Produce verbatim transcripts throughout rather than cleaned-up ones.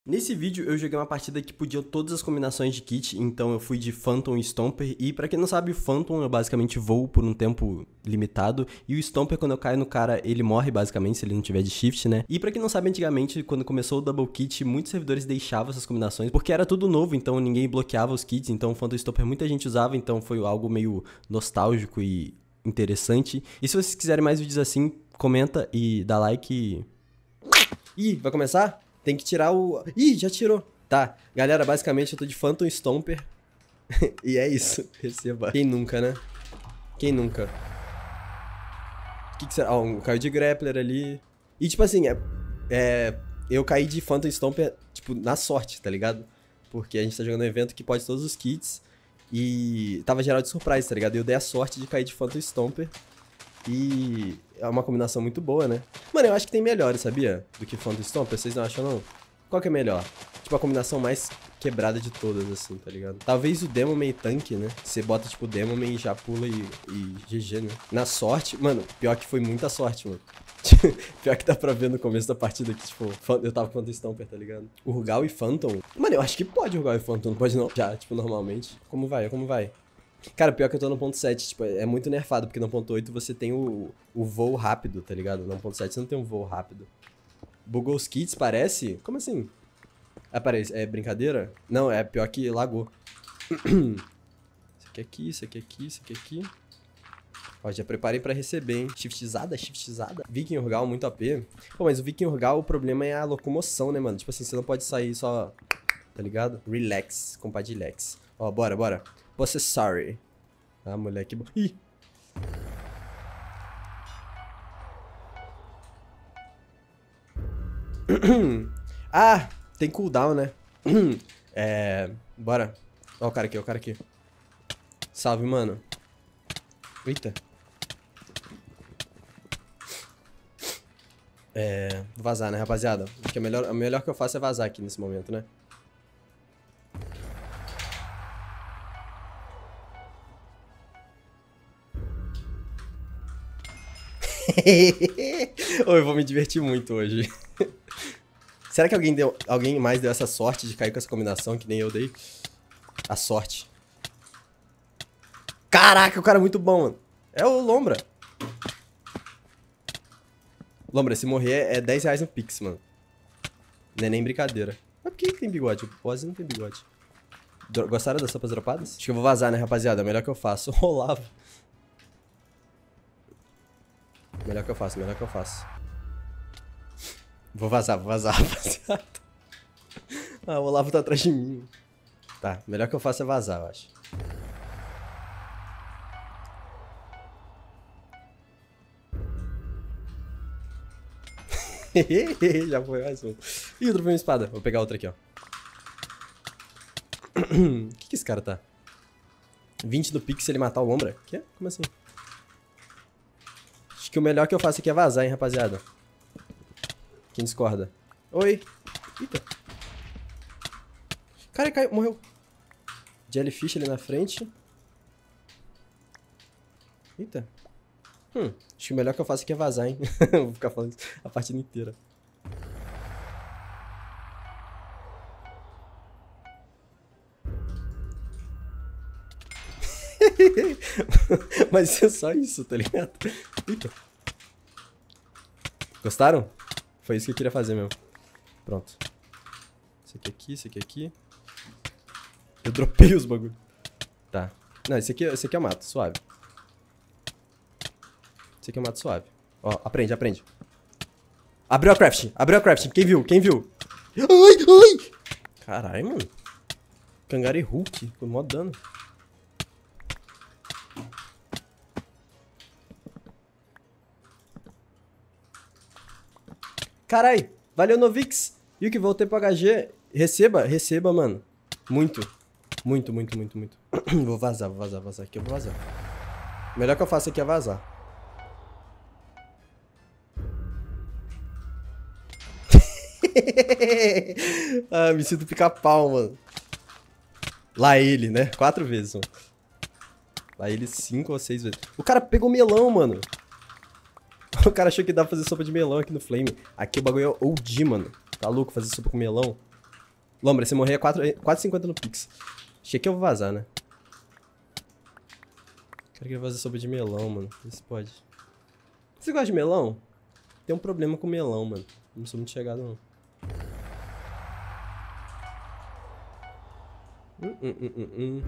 Nesse vídeo eu joguei uma partida que podia todas as combinações de kit, então eu fui de Phantom e Stomper, e pra quem não sabe, o Phantom eu basicamente voo por um tempo limitado, e o Stomper quando eu caio no cara, ele morre basicamente se ele não tiver de shift, né? E pra quem não sabe, antigamente, quando começou o Double Kit, muitos servidores deixavam essas combinações, porque era tudo novo, então ninguém bloqueava os kits, então o Phantom e Stomper muita gente usava, então foi algo meio nostálgico e interessante. E se vocês quiserem mais vídeos assim, comenta e dá like e... Ih, vai começar? Tem que tirar o... Ih, já tirou. Tá, galera, basicamente eu tô de Phantom Stomper. E é isso, receba. Quem nunca, né? Quem nunca? O que que será? Ó, um, caiu de grappler ali. E tipo assim, é, é, eu caí de Phantom Stomper, tipo, na sorte, tá ligado? Porque a gente tá jogando um evento que pode todos os kits. E tava geral de surprise, tá ligado? E eu dei a sorte de cair de Phantom Stomper. E é uma combinação muito boa, né? Mano, eu acho que tem melhores, sabia? Do que Phantom Stomper, vocês não acham, não? Qual que é melhor? Tipo, a combinação mais quebrada de todas, assim, tá ligado? Talvez o Demon meio tanque, né? Você bota, tipo, o Demon e já pula e, e G G, né? Na sorte, mano, pior que foi muita sorte, mano. Pior que dá pra ver no começo da partida que, tipo, eu tava com Phantom Stomper, tá ligado? Urgal e Phantom? Mano, eu acho que pode Urgal e Phantom, não pode não? Já, tipo, normalmente. Como vai? Como vai? Cara, pior que eu tô no ponto sete, tipo, é muito nerfado, porque no ponto oito você tem o, o voo rápido, tá ligado? No ponto sete você não tem um voo rápido. Bugou os kits, parece? Como assim? Ah, parece, é brincadeira? Não, é pior que lagou. Isso aqui aqui, isso aqui aqui, isso aqui aqui. Ó, já preparei pra receber, hein? Shiftzada, shiftzada. Viking Urgal, muito A P. Pô, mas o Viking Urgal, o problema é a locomoção, né, mano? Tipo assim, você não pode sair só, tá ligado? Relax, compadilhex. Ó, bora, bora. Possessori. Ah, moleque. Ih! Ah, tem cooldown, né? É... Bora. Ó o cara aqui, ó o cara aqui. Salve, mano. Eita. É... Vou vazar, né, rapaziada? Acho que a melhor, a melhor que eu faço é vazar aqui nesse momento, né? Oh, eu vou me divertir muito hoje. Será que alguém, deu, alguém mais deu essa sorte de cair com essa combinação que nem eu dei? A sorte. Caraca, o cara é muito bom, mano. É o Lombra. Lombra, se morrer é dez reais no Pix, mano. Não é nem brincadeira. Mas por que tem bigode? O Ozzy não tem bigode. Gostaram das sopas dropadas? Acho que eu vou vazar, né, rapaziada? É o melhor que eu faço. Olavo. Melhor que eu faço, melhor que eu faço. Vou vazar, vou vazar, rapaziada. Ah, o Olavo tá atrás de mim. Tá, melhor que eu faço é vazar, eu acho. Já foi mais um. Ih, eu dropei uma espada. Vou pegar outra aqui, ó. O que que esse cara tá? vinte no Pix se ele matar o Lombra? Que? Como assim? Acho que o melhor que eu faço aqui é vazar, hein, rapaziada. Quem discorda? Oi. Eita. Cara, caiu. Morreu. Jellyfish ali na frente. Eita. Hum. Acho que o melhor que eu faço aqui é vazar, hein. Vou ficar falando isso a partida inteira. Mas é só isso, tá ligado? Eita. Gostaram? Foi isso que eu queria fazer mesmo. Pronto. Esse aqui aqui, esse aqui aqui. Eu dropei os bagulho. Tá. Não, esse aqui, esse aqui eu mato, suave. Esse aqui eu mato suave. Ó, aprende, aprende. Abriu a crafting, abriu a crafting. Quem viu? Quem viu? Ai, ai! Caralho, mano. Kangari Hulk, com mó dano. Carai, valeu Novix. E o que voltei pro H G. Receba, receba, mano. Muito. Muito, muito, muito, muito. Vou vazar, vou vazar, vazar aqui, eu vou vazar. O melhor que eu faço aqui é vazar. Ah, me sinto pica-pau, mano. Lá ele, né? Quatro vezes, mano. Lá ele cinco ou seis vezes. O cara pegou melão, mano. O cara achou que dá pra fazer sopa de melão aqui no Flame. Aqui o bagulho é O G, mano. Tá louco fazer sopa com melão? Lombra, você morrer é quatro e cinquenta no Pix. Achei que eu vou vazar, né? Cara, queria fazer sopa de melão, mano. Isso pode. Você gosta de melão? Tem um problema com melão, mano. Não sou muito chegado, não. Hum, hum, hum, hum, hum.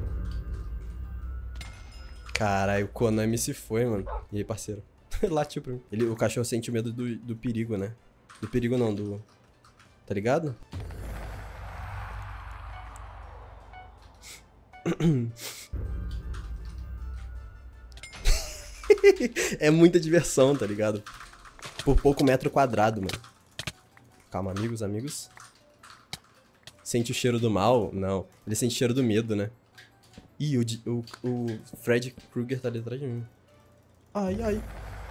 Caralho, o Konami se foi, mano. E aí, parceiro? Latiu pra mim. Ele, o cachorro sente medo do, do perigo, né? Do perigo não, do... Tá ligado? É muita diversão, tá ligado? Por pouco metro quadrado, mano. Calma, amigos, amigos. Sente o cheiro do mal? Não. Ele sente o cheiro do medo, né? Ih, o, o, o Fred Krueger tá ali atrás de mim. Ai, ai.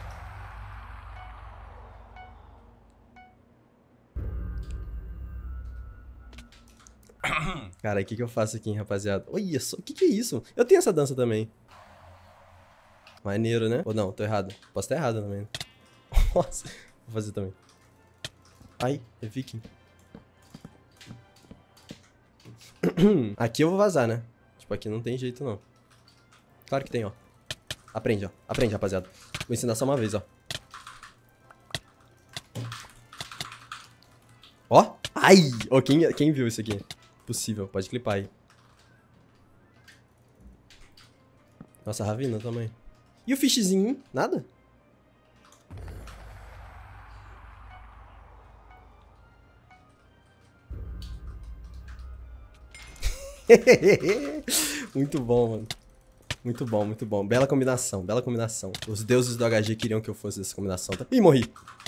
Cara, o que que eu faço aqui, hein, rapaziada? Olha só, o que que é isso? Eu tenho essa dança também. Maneiro, né? Ou não, tô errado. Posso estar errado também. Nossa, vou fazer também. Ai, é viking. Aqui eu vou vazar, né? Tipo, aqui não tem jeito, não. Claro que tem, ó. Aprende, ó. Aprende, rapaziada. Vou ensinar só uma vez, ó. Ó. Ai! Ó, quem, quem viu isso aqui? Possível, pode clipar aí. Nossa, Ravina também. E o fishzinho? Nada? Muito bom, mano. Muito bom, muito bom. Bela combinação, bela combinação. Os deuses do H G queriam que eu fosse dessa combinação. Ih, morri.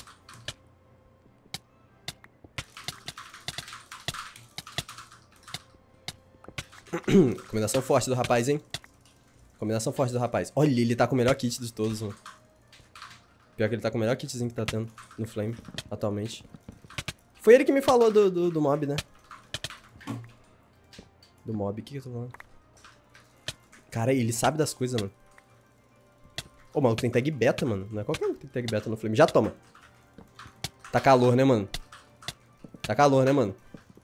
Combinação forte do rapaz, hein? Combinação forte do rapaz. Olha, ele tá com o melhor kit de todos, mano. Pior que ele tá com o melhor kitzinho que tá tendo no Flame, atualmente. Foi ele que me falou do, do, do mob, né? Do mob, o que que eu tô falando? Cara, ele sabe das coisas, mano. Ô, maluco, tem tag beta, mano. Não é qualquer um que tem tag beta no Flame. Já toma. Tá calor, né, mano? Tá calor, né, mano?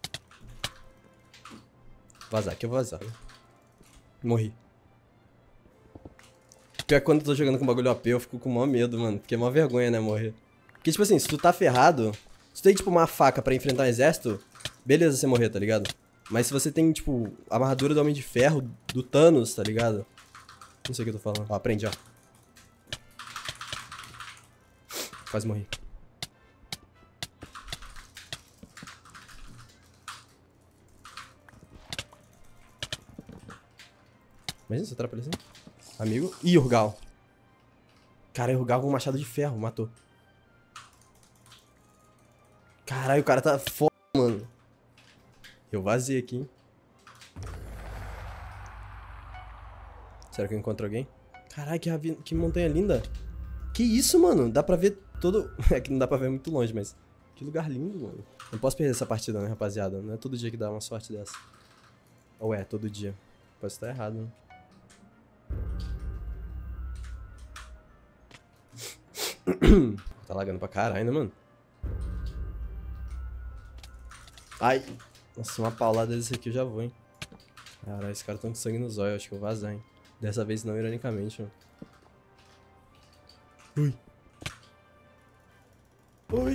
Vazar, que eu vou vazar. Morri. Pior que quando eu tô jogando com bagulho O P, eu fico com o maior medo, mano. Porque é mó vergonha, né, morrer. Porque, tipo assim, se tu tá ferrado... Se tu tem, tipo, uma faca pra enfrentar um exército... Beleza você morrer, tá ligado? Mas se você tem, tipo, a armadura do Homem de Ferro, do Thanos, tá ligado? Não sei o que eu tô falando. Ó, aprende, ó. Quase morri. Imagina se atrapalha assim. Amigo. Ih, Urgal. Cara, Urgal com um machado de ferro. Matou. Caralho, o cara tá foda, mano. Eu vazei aqui, hein. Será que eu encontro alguém? Caralho, que, ravi... que montanha linda. Que isso, mano? Dá pra ver todo... É que não dá pra ver muito longe, mas... Que lugar lindo, mano. Não posso perder essa partida, né, rapaziada? Não é todo dia que dá uma sorte dessa. Ou é, todo dia. Pode estar errado, né? Tá lagando pra caralho, né, mano? Ai. Nossa, uma paulada desse aqui eu já vou, hein. Caralho, esses caras tão com sangue nos olhos. Acho que eu vou vazar, hein. Dessa vez não, ironicamente, mano. Ui. Ui.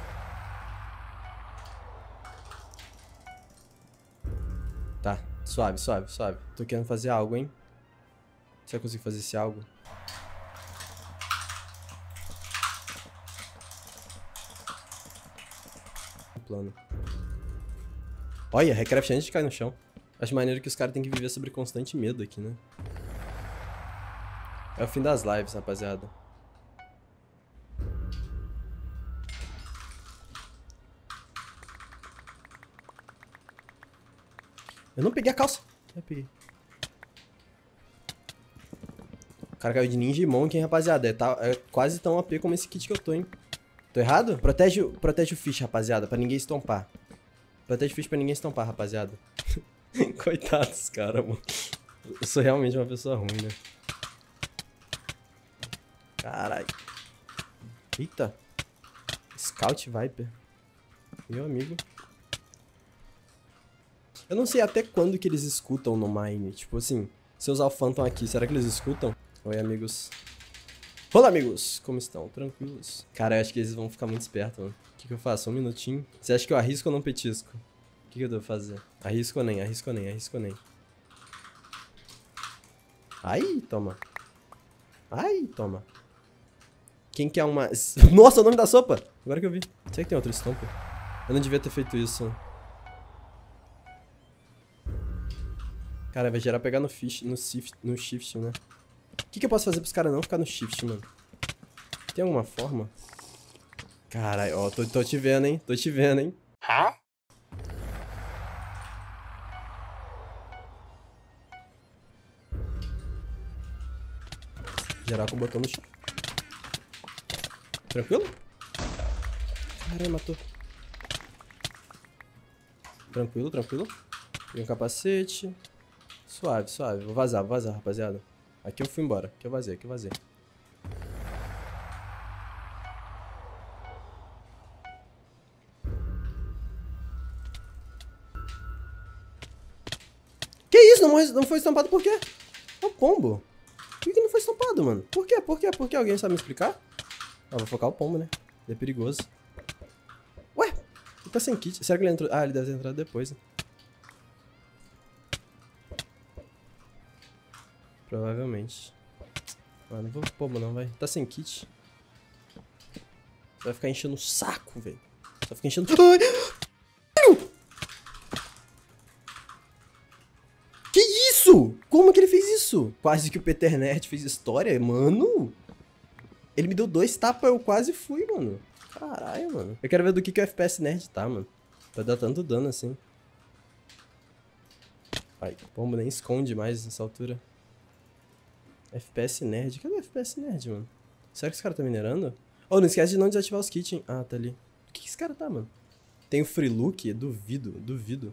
Tá, suave, suave, suave. Tô querendo fazer algo, hein. Será que eu consigo fazer esse algo? Plano. Olha, recraft antes de cair no chão. Acho maneiro que os caras têm que viver sobre constante medo aqui, né? É o fim das lives, rapaziada. Eu não peguei a calça. Eu peguei. O cara caiu de Ninja e Monk, hein, rapaziada. É, tá, é quase tão A P como esse kit que eu tô, hein. Tô errado? Protege, protege o fish, rapaziada, pra ninguém estompar. Protege o fish pra ninguém estompar, rapaziada. Coitados, cara, mano. Eu sou realmente uma pessoa ruim, né? Caralho. Eita. Scout Viper. Meu amigo. Eu não sei até quando que eles escutam no Mine. Tipo assim, se eu usar o Phantom aqui, será que eles escutam? Oi, amigos. Olá, amigos! Como estão? Tranquilos? Cara, eu acho que eles vão ficar muito espertos, mano. O que, que eu faço? Um minutinho. Você acha que eu arrisco ou não petisco? O que, que eu devo fazer? Arrisco ou nem, arrisco ou nem, arrisco ou nem. Ai, toma. Ai, toma. Quem quer uma... Nossa, o nome da sopa! Agora que eu vi. Será que tem outro Stomper? Eu não devia ter feito isso. Cara, vai gerar pegar no fish, no shift, no shift, né? O que, que eu posso fazer pros caras não ficar no shift, mano? Tem alguma forma? Caralho, ó, tô, tô te vendo, hein? Tô te vendo, hein? Hã? Geral com o botão no shift. Tranquilo? Caralho, matou. Tranquilo, tranquilo. Tem um capacete. Suave, suave. Vou vazar, vou vazar, rapaziada. Aqui eu fui embora. Aqui eu vazei, aqui eu vazei. Que isso? Não, não foi estampado por quê? É o pombo. Por que não foi estampado, mano? Por quê? Por quê? Por quê? Alguém sabe me explicar? Ah, vou focar o pombo, né? Ele é perigoso. Ué? Ele tá sem kit. Será que ele entrou? Ah, ele deve ter entrado depois, né? Provavelmente. Ah, não vou pro pombo não, vai. Tá sem kit. Vai ficar enchendo o saco, velho. Só fica enchendo... Ai! Que isso? Como que ele fez isso? Quase que o Peter Nerd fez história, mano. Ele me deu dois tapas, eu quase fui, mano. Caralho, mano. Eu quero ver do que, que o F P S Nerd tá, mano. Pra dar tanto dano assim. Ai, o pombo nem esconde mais nessa altura. F P S Nerd. Cadê o F P S Nerd, mano? Será que esse cara tá minerando? Oh, não esquece de não desativar os kits, hein? Ah, tá ali. O que, que esse cara tá, mano? Tem o Free Look? Duvido, duvido.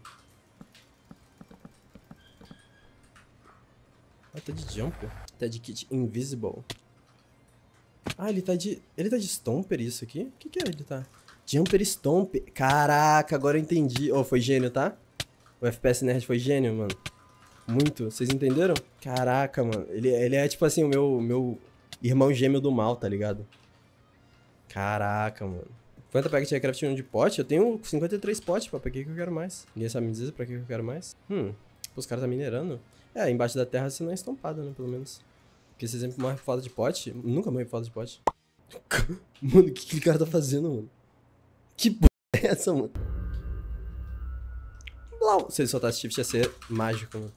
Ah, tá de Jumper. Tá de kit Invisible. Ah, ele tá de... Ele tá de Stomper isso aqui? O que que é ele tá? Jumper Stomper. Caraca, agora eu entendi. Oh, foi gênio, tá? O F P S Nerd foi gênio, mano. Muito. Vocês entenderam? Caraca, mano. Ele, ele é tipo assim, o meu, meu irmão gêmeo do mal, tá ligado? Caraca, mano. Quanta pack de Minecraft um de pote? Eu tenho cinquenta e três potes, pô. Pra que que eu quero mais? Ninguém sabe me dizer pra que que eu quero mais? Hum. Os caras tá minerando. É, embaixo da terra você não é estampado, né? Pelo menos. Porque você sempre morre por falta de pote. Nunca morre por falta de pote. Mano, o que aquele cara tá fazendo, mano? Que porra é essa, mano? Blau. Se ele soltasse shift ia ser mágico, mano.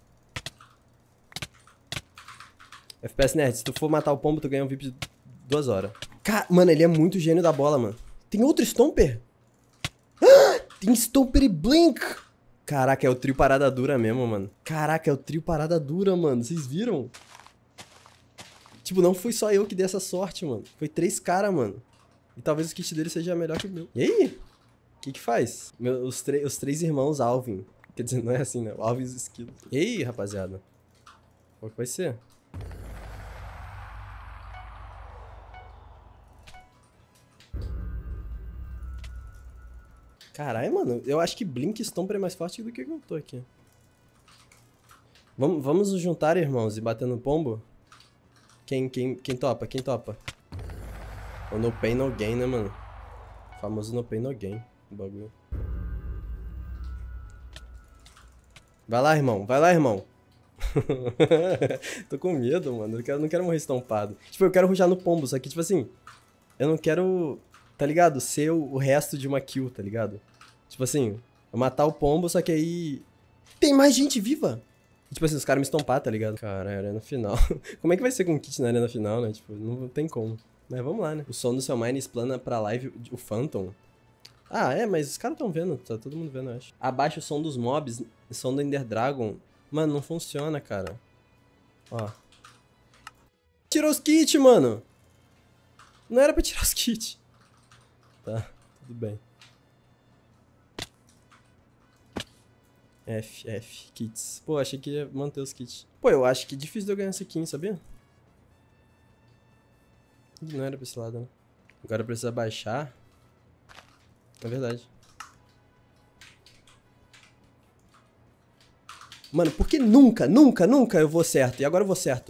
F P S Nerd, se tu for matar o pombo, tu ganha um V I P de duas horas. Cara, mano, ele é muito gênio da bola, mano. Tem outro Stomper? Ah, tem Stomper e Blink! Caraca, é o trio parada dura mesmo, mano. Caraca, é o trio parada dura, mano. Vocês viram? Tipo, não fui só eu que dei essa sorte, mano. Foi três caras, mano. E talvez o kit dele seja melhor que o meu. E aí? O que que faz? Meu, os, os três irmãos Alvin. Quer dizer, não é assim, né? Alvin e os esquilos. E aí, rapaziada? Qual que vai ser? Caralho, mano. Eu acho que Blink Stomper é mais forte do que eu tô aqui. Vamos, vamos nos juntar, irmãos, e bater no pombo? Quem, quem, quem topa? Quem topa? O no pain, no gain, né, mano? O famoso no pain, no gain. O bagulho. Vai lá, irmão. Vai lá, irmão. Tô com medo, mano. Eu quero, não quero morrer estampado. Tipo, eu quero rujar no pombo, só que, tipo assim... Eu não quero, tá ligado? Ser o, o resto de uma kill, tá ligado? Tipo assim, eu matar o pombo, só que aí... Tem mais gente viva! E, tipo assim, os caras me estampar, tá ligado? Cara, é arena final. Como é que vai ser com o kit na arena final, né? Tipo, não tem como. Mas vamos lá, né? O som do seu mine explana pra live o Phantom. Ah, é, mas os caras tão vendo. Tá todo mundo vendo, eu acho. Abaixa o som dos mobs, o som do Ender Dragon. Mano, não funciona, cara. Ó. Tirou os kits, mano! Não era pra tirar os kits. Tá, tudo bem. F, F, kits. Pô, achei que ia manter os kits. Pô, eu acho que é difícil de eu ganhar essa skin, sabia? Não era pra esse lado, né? Agora precisa baixar. É verdade. Mano, por que nunca, nunca, nunca eu vou certo? E agora eu vou certo.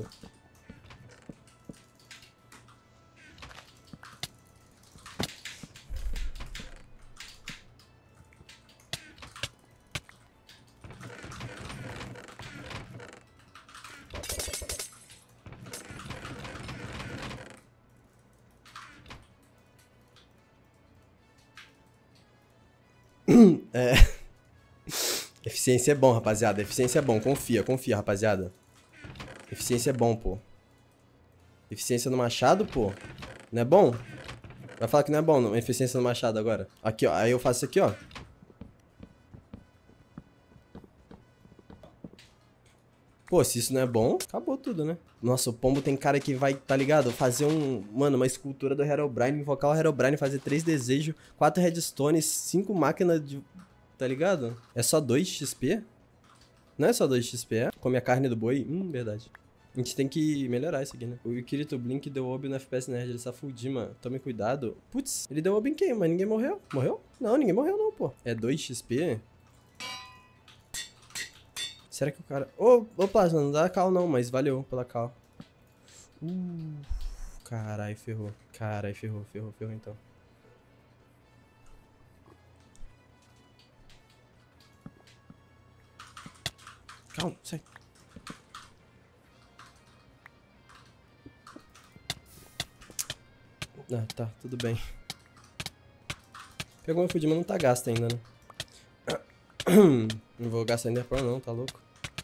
É. Eficiência é bom, rapaziada. Eficiência é bom. Confia, confia, rapaziada. Eficiência é bom, pô. Eficiência no machado, pô. Não é bom? Vai falar que não é bom, não. Eficiência no machado agora. Aqui, ó. Aí eu faço isso aqui, ó. Pô, se isso não é bom, acabou tudo, né? Nossa, o pombo tem cara que vai, tá ligado? Fazer um... Mano, uma escultura do Herobrine, invocar o Herobrine, fazer três desejos, quatro redstones, cinco máquinas de... Tá ligado? É só dois X P? Não é só dois X P, é? Come a carne do boi? Hum, verdade. A gente tem que melhorar isso aqui, né? O Kirito Blink deu ob no F P S Nerd, ele safudiu, mano. Tome cuidado. Putz, ele deu ob em quem? Mas ninguém morreu. Morreu? Não, ninguém morreu não, pô. É dois X P? Será que o cara... Ô, oh, ô Plasma, não dá cal não, mas valeu pela cal. Uh, carai, ferrou. Carai, ferrou, ferrou, ferrou então. Calma, sai. Ah, tá, tudo bem. Pegou meu food, mas não tá gasto ainda, né? Não vou gastar ainda por não, tá louco?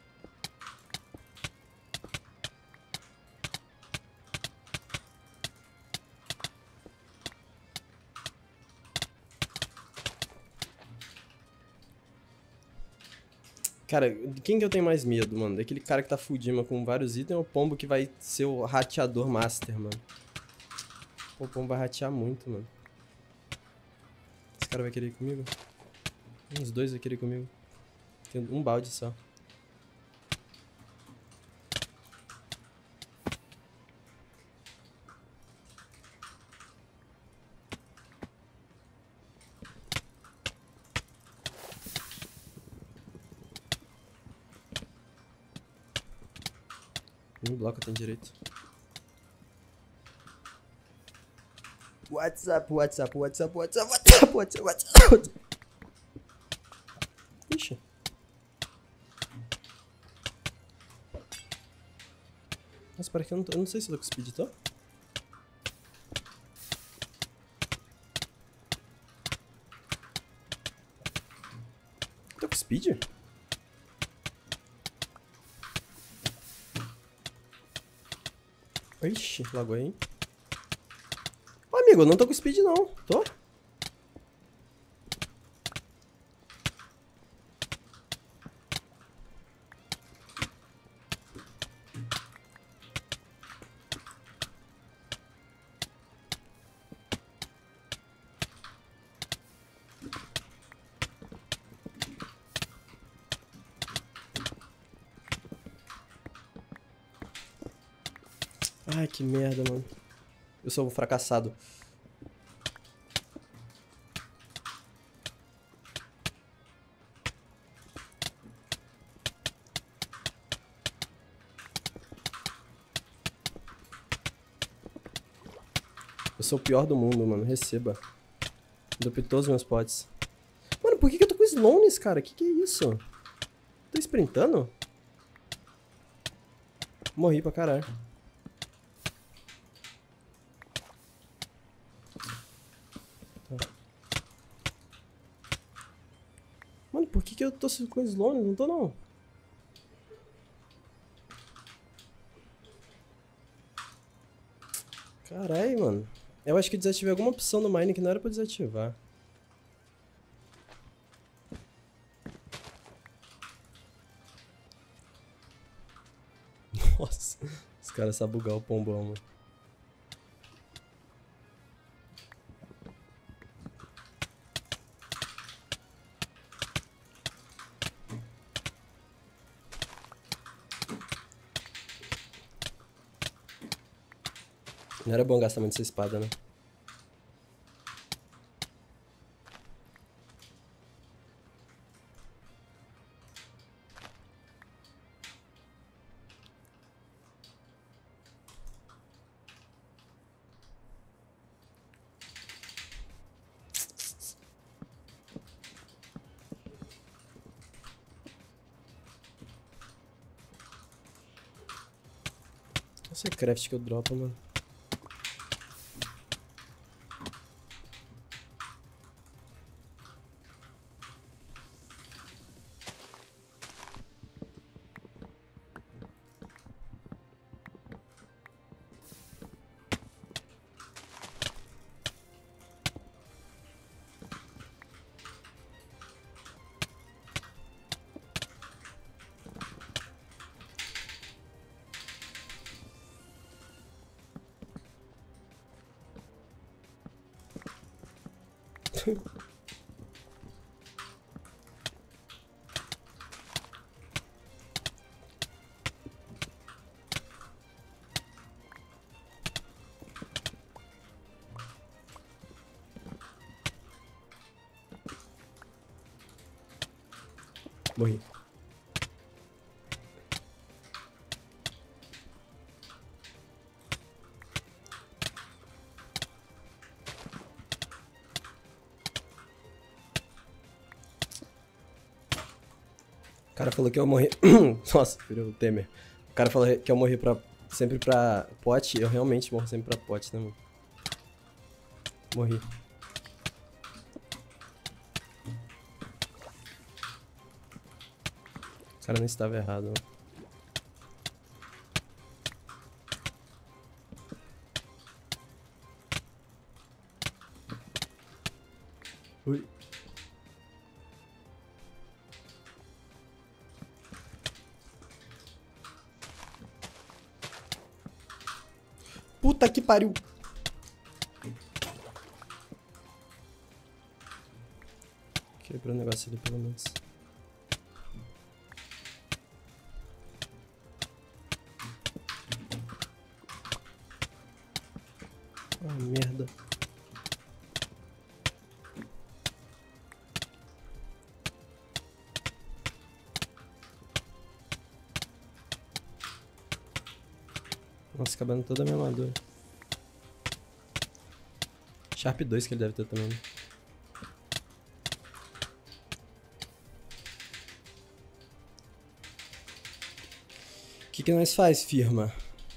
Cara, quem que eu tenho mais medo, mano? Daquele cara que tá Fudima com vários itens ou o pombo que vai ser o rateador master, mano? Pô, o pombo vai ratear muito, mano. Esse cara vai querer ir comigo? Uns dois vai querer ir comigo. Tem um balde só. Nem bloco tem direito. WhatsApp, WhatsApp, WhatsApp, WhatsApp, WhatsApp, WhatsApp, WhatsApp. Ixi. Nossa, para que eu não tô... Eu não sei se eu tô com speed, tô? Tô com speed? Ixi, lagou aí, hein? Ô, amigo, eu não tô com speed, não. Tô? Ai, que merda, mano. Eu sou um fracassado. Eu sou o pior do mundo, mano. Receba. Dropei todos os meus potes. Mano, por que, que eu tô com slowness, cara? Que que é isso? Tô sprintando? Morri pra caralho. Tá. Mano, por que, que eu tô com slowness? Não tô, não. Caralho, mano. Eu acho que eu desativei alguma opção no Mine que não era pra desativar. Nossa, os caras sabem bugar o pombão, mano. Não era bom gastar muito essa espada, né? Esse é craft que eu dropo, mano. Morri. O cara falou que eu morri. Nossa, virou o Temer. O cara falou que eu morri pra... sempre pra pote. Eu realmente morro sempre pra pote, né, mano? Morri. O cara não estava errado, mano. Ui. Puta que pariu. Quebrou o negócio ali, pelo menos. Ah, merda. Nossa, acabando toda a minha armadura. Sharp dois que ele deve ter também, né? O que que nós faz, firma?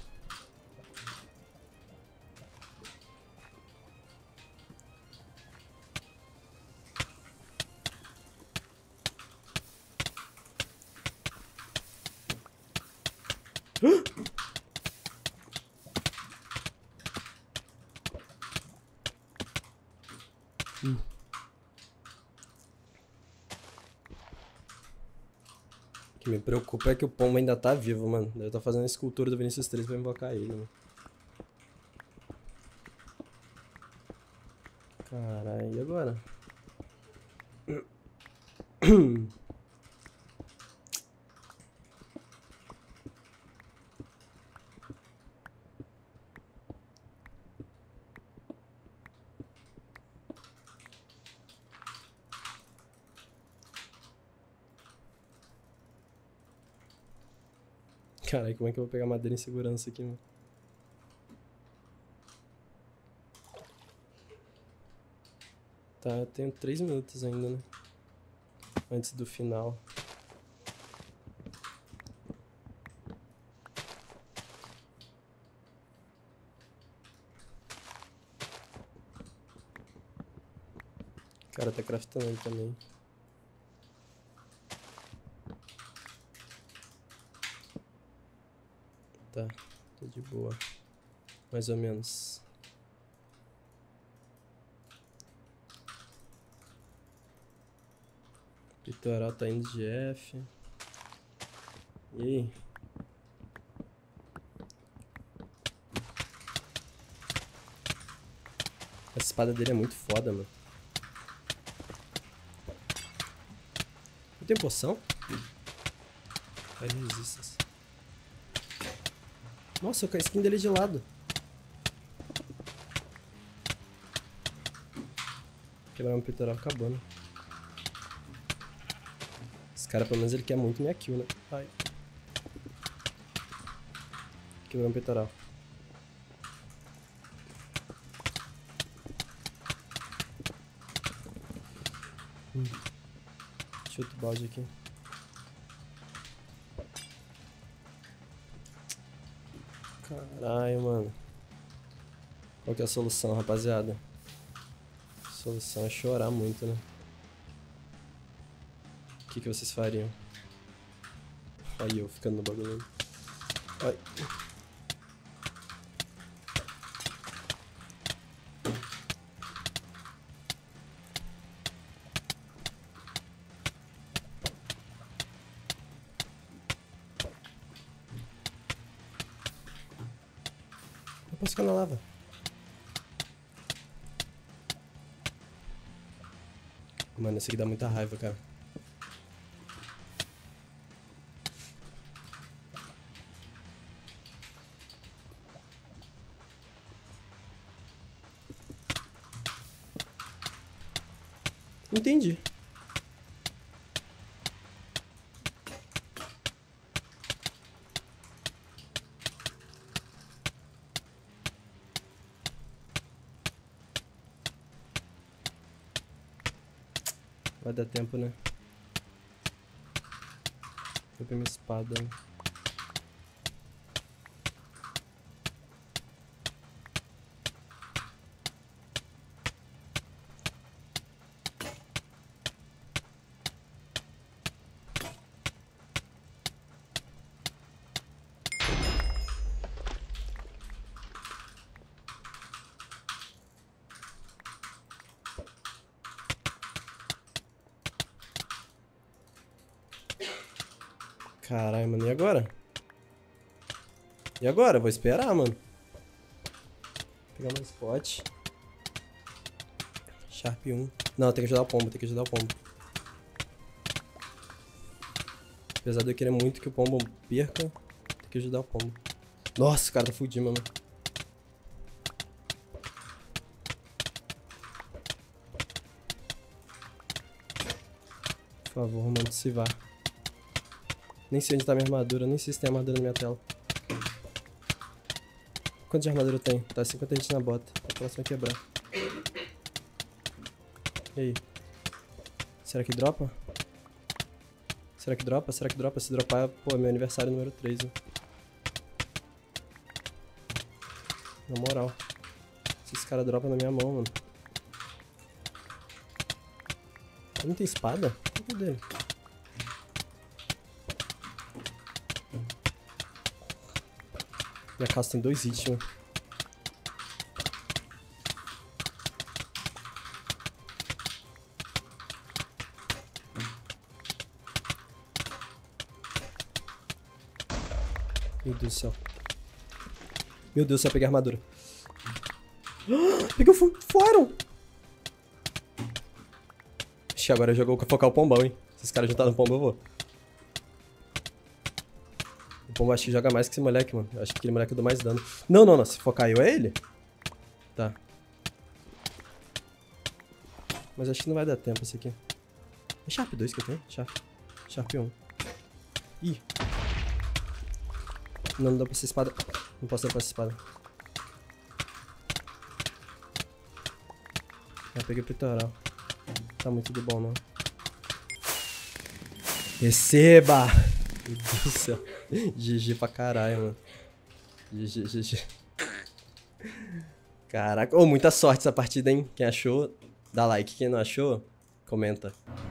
Hum. O que me preocupa é que o pombo ainda tá vivo, mano. Deve estar fazendo a escultura do Vinícius três pra invocar ele, mano. Caralho, e agora? Caralho, como é que eu vou pegar madeira em segurança aqui, mano? Tá, eu tenho três minutos ainda, né? Antes do final. Cara, tá craftando aí também. Tá, tô de boa. Mais ou menos. Litoral tá indo de F. E aí? Essa espada dele é muito foda, mano. Não tem poção? Fire resistance. Nossa, a skin dele é de lado. Quebrar um peitoral acabando. Esse cara, pelo menos, ele quer muito minha kill, né? Ai. Quebrar um peitoral. Hum. Chuta o balde aqui. Caralho, mano. Qual que é a solução, rapaziada? A solução é chorar muito, né? O que, que vocês fariam? Aí eu ficando no bagulho. Ai. Eu posso ficar na lava. Mano, esse aqui dá muita raiva, cara. Entendi. Vai dar tempo, né? Vou pegar minha espada. Caralho, mano, e agora? E agora? Vou esperar, mano. Vou pegar mais spot. Sharp um. Não, tem que ajudar o pombo, tem que ajudar o pombo. Apesar de eu querer muito que o pombo perca, tem que ajudar o pombo. Nossa, o cara tá fudido, mano. Por favor, mano, se vá. Nem sei onde tá minha armadura, nem sei se tem armadura na minha tela. Quanto de armadura tem? Tá cinquenta hits na bota. A próxima é quebrar. E aí? Será que dropa? Será que dropa? Será que dropa? Se dropar, pô, é meu aniversário número três, né? Na moral. Se esse cara dropa na minha mão, mano. Ele não tem espada? Cadê dele? Minha casa tem dois hits, mano. Meu Deus do céu. Meu Deus do céu, peguei a armadura. Peguei o fórum! Ixi, agora jogou pra focar o pombão, hein? Se esse cara juntar no pombo, eu vou. O pombo acho que joga mais que esse moleque, mano. Eu acho que aquele moleque eu dou mais dano. Não, não, não. Se focar eu, é ele? Tá. Mas acho que não vai dar tempo esse aqui. É Sharp dois que eu tenho? Sharp. Sharp um. Ih. Não, não dá pra ser espada. Não posso dar pra essa espada. Ah, peguei o peitoral. Tá muito de bom, não. Receba! Meu Deus do céu. G G pra caralho, mano. G G, G G. Caraca. Ô, oh, muita sorte essa partida, hein? Quem achou, dá like. Quem não achou, comenta.